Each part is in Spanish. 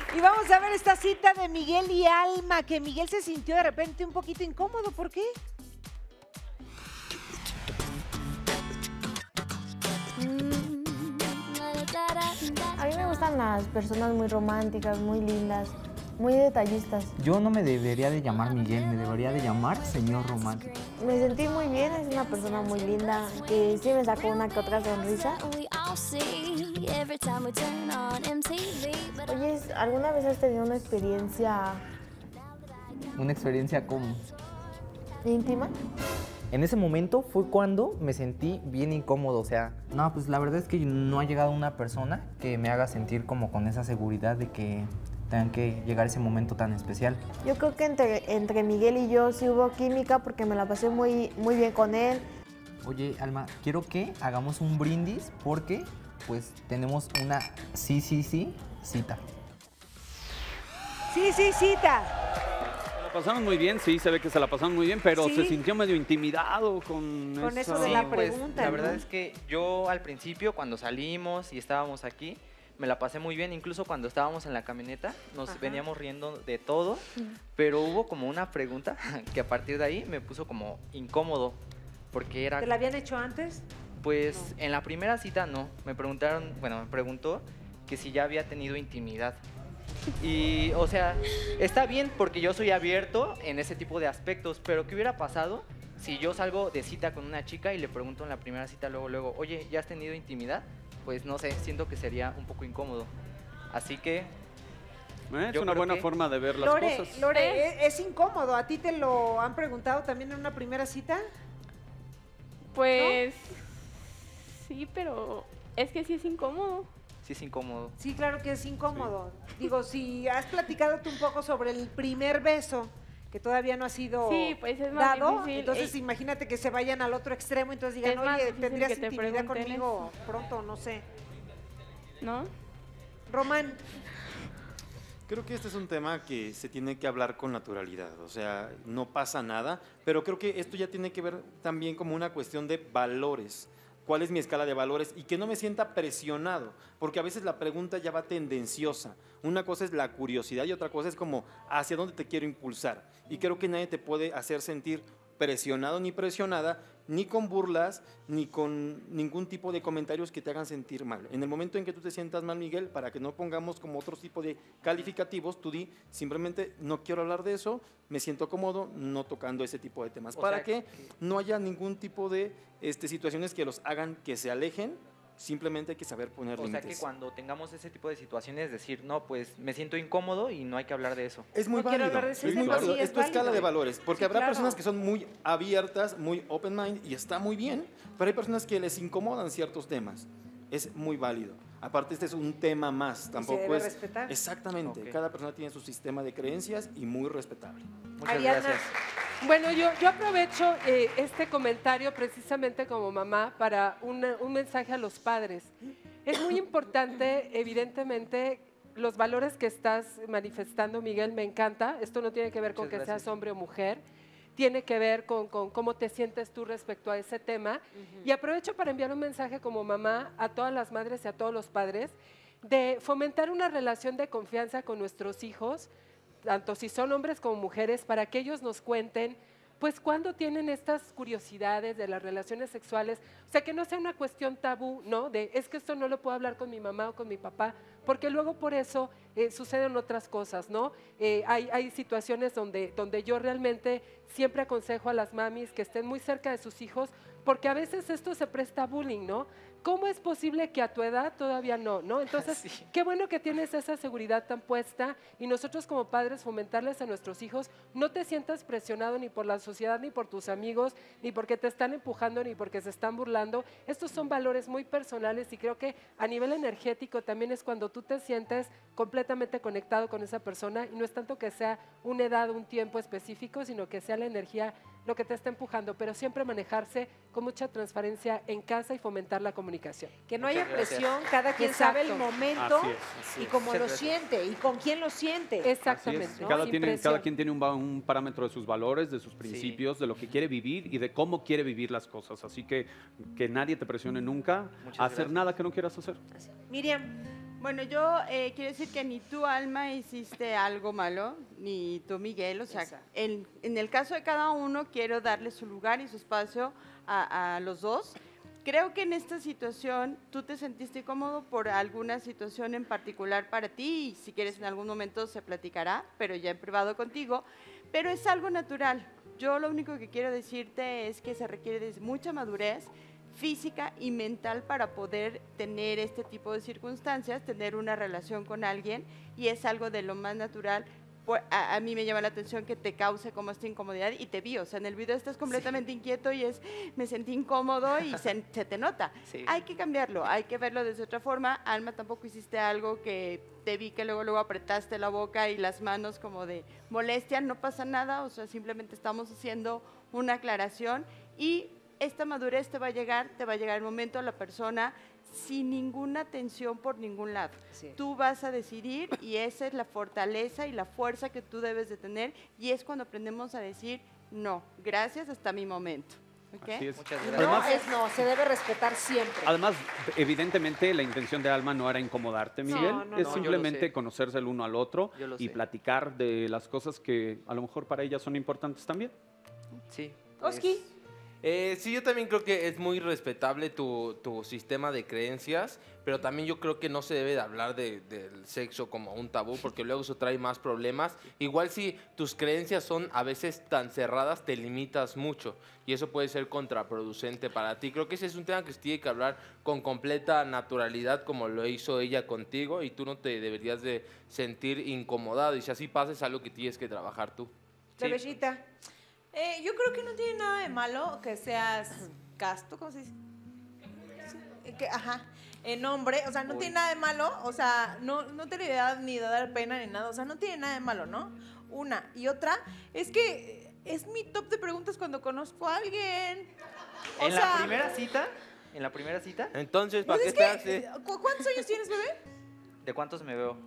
Y vamos a ver esta cita de Miguel y Alma, que Miguel se sintió de repente un poquito incómodo. ¿Por qué? A mí me gustan las personas muy románticas, muy lindas, muy detallistas. Yo no me debería de llamar Miguel, me debería de llamar señor romántico. Me sentí muy bien, es una persona muy linda, que sí me sacó una que otra sonrisa. Oye, ¿alguna vez has tenido una experiencia Una experiencia como... íntima? En ese momento fue cuando me sentí bien incómodo, o sea, no, pues la verdad es que no ha llegado una persona que me haga sentir como con esa seguridad de que tengan que llegar ese momento tan especial. Yo creo que entre Miguel y yo sí hubo química porque me la pasé muy bien con él. Oye, Alma, quiero que hagamos un brindis porque pues tenemos una cita. Sí, cita. Se la pasaron muy bien, sí, se ve que se la pasaron muy bien, pero Sí. se sintió medio intimidado con eso esa... de la pues, pregunta, la ¿no? verdad es que yo al principio, cuando salimos y estábamos aquí, me la pasé muy bien. Incluso cuando estábamos en la camioneta, nos Ajá. veníamos riendo de todo, pero hubo como una pregunta que a partir de ahí me puso como incómodo, porque era, ¿Te la habían hecho antes? pues, en la primera cita no. Me preguntó que si ya había tenido intimidad. Y, o sea, está bien porque yo soy abierto en ese tipo de aspectos, pero ¿qué hubiera pasado si yo salgo de cita con una chica y le pregunto en la primera cita luego, oye, ¿ya has tenido intimidad? Pues no sé, siento que sería un poco incómodo. Así que Es yo una creo buena que- forma de ver las cosas. Lore, es incómodo. ¿A ti te lo han preguntado también en una primera cita? Pues sí, pero es que sí es incómodo. sí es incómodo. Sí, claro que es incómodo. Digo, si has platicado tú un poco sobre el primer beso, que todavía no ha sido Sí, pues es más dado, difícil. entonces imagínate que se vayan al otro extremo, entonces digan, Es más oye, difícil ¿tendrías que te intimidad pregunten conmigo pronto? No sé. ¿No? Román, Creo que este es un tema que se tiene que hablar con naturalidad, o sea, no pasa nada, pero creo que esto ya tiene que ver también como una cuestión de valores. ¿Cuál es mi escala de valores? Y que no me sienta presionado, porque a veces la pregunta ya va tendenciosa. Una cosa es la curiosidad y otra cosa es como hacia dónde te quiero impulsar. Y creo que nadie te puede hacer sentir presionado ni presionada, ni con burlas, ni con ningún tipo de comentarios que te hagan sentir mal. En el momento en que tú te sientas mal, Miguel, para que no pongamos como otro tipo de calificativos, tú di simplemente no quiero hablar de eso, me siento cómodo no tocando ese tipo de temas, O para sea, que no haya ningún tipo de situaciones que los hagan que se alejen. Simplemente hay que saber poner O sea que límites. cuando tengamos ese tipo de situaciones, decir, no, pues me siento incómodo y no hay que hablar de eso. Es muy No quiero válido, hablar de ese es muy tema, válido. sí, es Es tu escala válido. de valores, porque Sí, habrá claro. personas que son muy abiertas, muy open mind y está muy bien, pero hay personas que les incomodan ciertos temas. Es muy válido. Aparte, este es un tema más, tampoco debe es respetar. exactamente. Ok. Cada persona tiene su sistema de creencias y muy respetable. Muchas Ariadna. gracias. Bueno, yo aprovecho este comentario precisamente como mamá para un mensaje a los padres. Es muy importante, evidentemente, los valores que estás manifestando, Miguel, me encanta. Esto no tiene que ver con Muchas que gracias. seas hombre o mujer, tiene que ver con cómo te sientes tú respecto a ese tema. Y aprovecho para enviar un mensaje como mamá a todas las madres y a todos los padres de fomentar una relación de confianza con nuestros hijos, tanto si son hombres como mujeres, para que ellos nos cuenten, pues, cuando tienen estas curiosidades de las relaciones sexuales, o sea, que no sea una cuestión tabú, ¿no? De, es que esto no lo puedo hablar con mi mamá o con mi papá, porque luego por eso suceden otras cosas, ¿no? Hay situaciones donde yo realmente siempre aconsejo a las mamis que estén muy cerca de sus hijos, porque a veces esto se presta a bullying, ¿no? ¿Cómo es posible que a tu edad todavía no, no? Entonces, Sí. qué bueno que tienes esa seguridad tan puesta y nosotros como padres fomentarles a nuestros hijos, no te sientas presionado ni por la sociedad, ni por tus amigos, ni porque te están empujando, ni porque se están burlando. Estos son valores muy personales y creo que a nivel energético también es cuando tú te sientes completamente conectado con esa persona y no es tanto que sea una edad, un tiempo específico, sino que sea la energía lo que te está empujando, pero siempre manejarse con mucha transparencia en casa y fomentar la comunicación. que no Muchas haya gracias. presión, cada quien Exacto. sabe el momento Así es. y cómo Muchas lo gracias. siente y con quién lo siente. Así es. Exactamente. ¿no? Cada, Sin cada presión. quien tiene un parámetro de sus valores, de sus principios, de lo que quiere vivir y de cómo quiere vivir las cosas. Así que nadie te presione nunca Muchas a hacer gracias. nada que no quieras hacer. Miriam, Bueno, yo quiero decir que ni tú, Alma, hiciste algo malo, ni tú, Miguel. O sea, en el caso de cada uno, quiero darle su lugar y su espacio a los dos. Creo que en esta situación tú te sentiste cómodo por alguna situación en particular para ti, y si quieres en algún momento se platicará, pero ya en privado contigo, pero es algo natural. Yo lo único que quiero decirte es que se requiere de mucha madurez física y mental para poder tener este tipo de circunstancias, tener una relación con alguien, y es algo de lo más natural. A mí me llama la atención que te cause como esta incomodidad, y te vi, o sea, en el video estás completamente inquieto y me sentí incómodo y se te nota. Sí. Hay que cambiarlo, hay que verlo de otra forma. Alma, tampoco hiciste algo que te vi que luego apretaste la boca y las manos como de molestia, no pasa nada, o sea, simplemente estamos haciendo una aclaración, y esta madurez te va a llegar el momento, la persona sin ninguna tensión por ningún lado. Sí. Tú vas a decidir, y esa es la fortaleza y la fuerza que tú debes de tener, y es cuando aprendemos a decir no, gracias, hasta mi momento. ¿Okay? Así es. Muchas gracias. No es no, se debe respetar siempre. Además, evidentemente, la intención de Alma no era incomodarte, Miguel. Es simplemente conocerse el uno al otro y platicar de las cosas que a lo mejor para ella son importantes también. Sí. Oski. Sí, yo también creo que es muy respetable tu sistema de creencias, pero también yo creo que no se debe de hablar del sexo como un tabú, porque luego eso trae más problemas. Igual si tus creencias son a veces tan cerradas, te limitas mucho, y eso puede ser contraproducente para ti. Creo que ese es un tema que se tiene que hablar con completa naturalidad, como lo hizo ella contigo, y tú no te deberías de sentir incomodado, y si así pasa es algo que tienes que trabajar tú. Sí. Bellita. Yo creo que no tiene nada de malo que seas casto, ¿cómo se dice? Hombre, o sea, no tiene nada de malo, o sea, no te le da ni de dar pena ni nada, o sea, no tiene nada de malo, ¿no? Una. Y otra, es que es mi top de preguntas cuando conozco a alguien. ¿En la primera cita? ¿En la primera cita? Entonces, ¿para qué te hace? ¿Cuántos años tienes, bebé? ¿De cuántos me veo?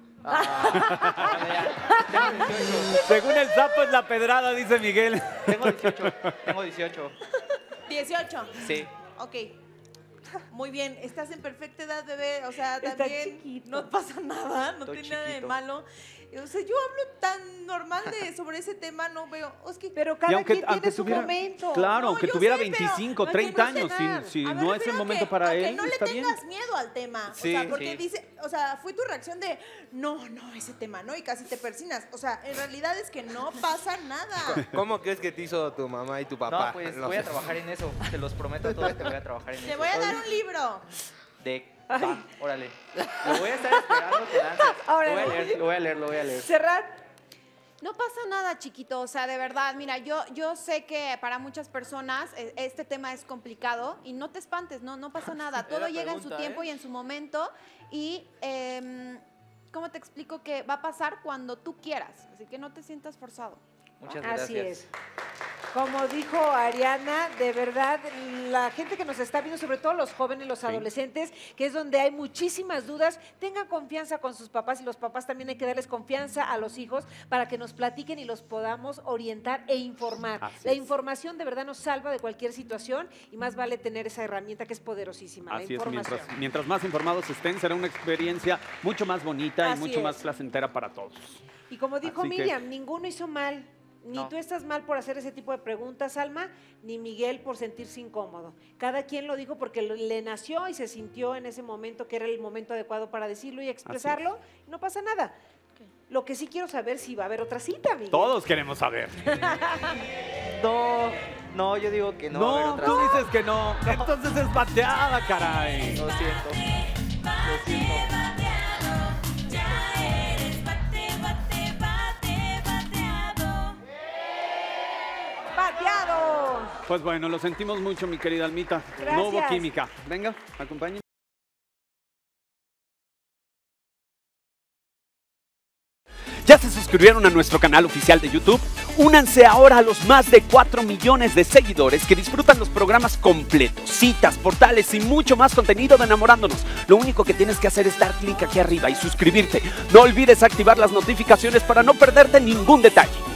Según el sapo es la pedrada, dice Miguel. Tengo 18. 18. Sí. Ok. Muy bien, estás en perfecta edad, bebé, o sea, también no pasa nada, no tiene nada de malo. O sea, yo hablo tan normal sobre ese tema, no veo, Oski. Pero cada quien tiene su momento. Claro, aunque tuviera 25, 30 años, si no es el momento para él, no le está bien. tengas miedo al tema, Sí, o sea, porque dice, o sea, fue tu reacción de, no, ese tema, ¿no? Y casi te persinas, o sea, en realidad es que no pasa nada. ¿Cómo crees que te hizo tu mamá y tu papá? No, pues voy a trabajar en eso, te los prometo a todos que voy a trabajar en eso. Te voy a dar un libro. Órale. Lo voy a estar esperando con ansias. Lo voy a leer. Cerrar. No pasa nada, chiquito, o sea, de verdad, mira, yo sé que para muchas personas este tema es complicado y no te espantes, no pasa nada, todo llega en su tiempo y en su momento, y ¿cómo te explico? Que va a pasar cuando tú quieras, así que no te sientas forzado. Muchas gracias. Así es. Como dijo Ariana, de verdad, la gente que nos está viendo, sobre todo los jóvenes, los adolescentes, que es donde hay muchísimas dudas, tengan confianza con sus papás, y los papás también hay que darles confianza a los hijos para que nos platiquen y los podamos orientar e informar. La información de verdad nos salva de cualquier situación, y más vale tener esa herramienta que es poderosísima, la información. Mientras más informados estén, será una experiencia mucho más bonita y mucho más placentera para todos. Y como dijo Miriam, ninguno hizo mal. Ni tú estás mal por hacer ese tipo de preguntas, Alma, ni Miguel por sentirse incómodo. Cada quien lo dijo porque le nació y se sintió en ese momento que era el momento adecuado para decirlo y expresarlo. Y no pasa nada. Lo que sí quiero saber es si va a haber otra cita, Miguel. Todos queremos saber. No, yo digo que no. No, tú dices que no. Entonces es bateada, caray. Lo siento. ¡Bateado! Pues bueno, lo sentimos mucho, mi querida Almita. Gracias. No hubo química. Venga, acompáñenme. ¿Ya se suscribieron a nuestro canal oficial de YouTube? Únanse ahora a los más de 4 millones de seguidores que disfrutan los programas completos, citas, portales y mucho más contenido de Enamorándonos. Lo único que tienes que hacer es dar clic aquí arriba y suscribirte. No olvides activar las notificaciones para no perderte ningún detalle.